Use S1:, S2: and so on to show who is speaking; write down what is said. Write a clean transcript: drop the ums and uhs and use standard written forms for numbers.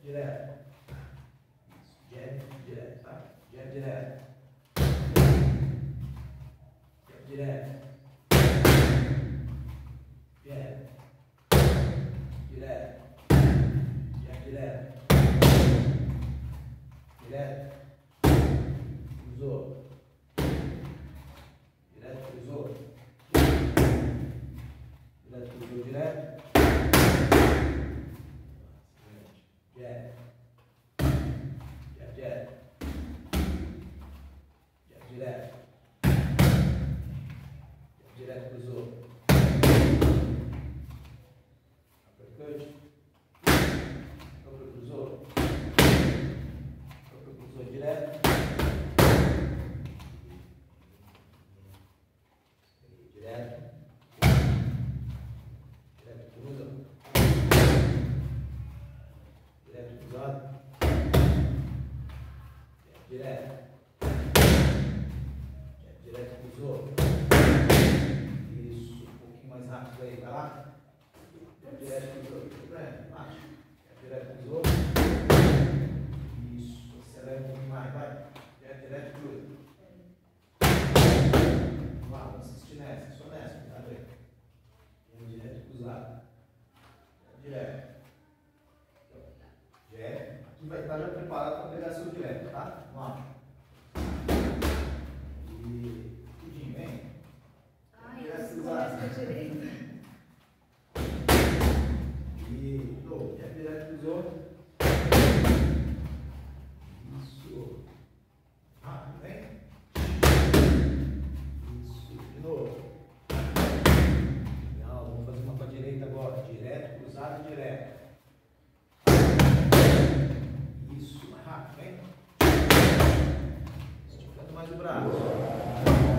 S1: direto. Jab, direto, tá? Jab, direto. Jab, direto. Jab. Direto. Jab, direto. Direto. Cruzou. Direto, cruzou. Direto, cruzou, direto. Jab. Jab, jab. Jab, direto. Jab, direto, cruzou. Uppercut. Upper, cruzou. Upper, cruzou, direto. Direto. Direto, cruza. Direto, cruzado. Direto. Direto, cruzou. Isso. Um pouquinho mais rápido aí, vai lá. Direto, cruzou. Marcha. Direto, cruzou. Isso. Acelera um pouquinho mais, vai. Direto, cruza. Vamos lá, vamos assistir nessa. Só nessa, cuidado aí. Direto, cruzado. Direto. Direto. Aqui vai estar já preparado para pegar seu direto, tá? Vamos lá. E tudinho, vem.
S2: Ai, eu começo com a direita.
S1: E novo. Direto, cruzou. Isso. Rápido, vem. Isso. De novo. Legal, vamos fazer uma para a direita agora. Direto, cruzado e direto. Isso, mais rápido, vem. Esticando mais o braço.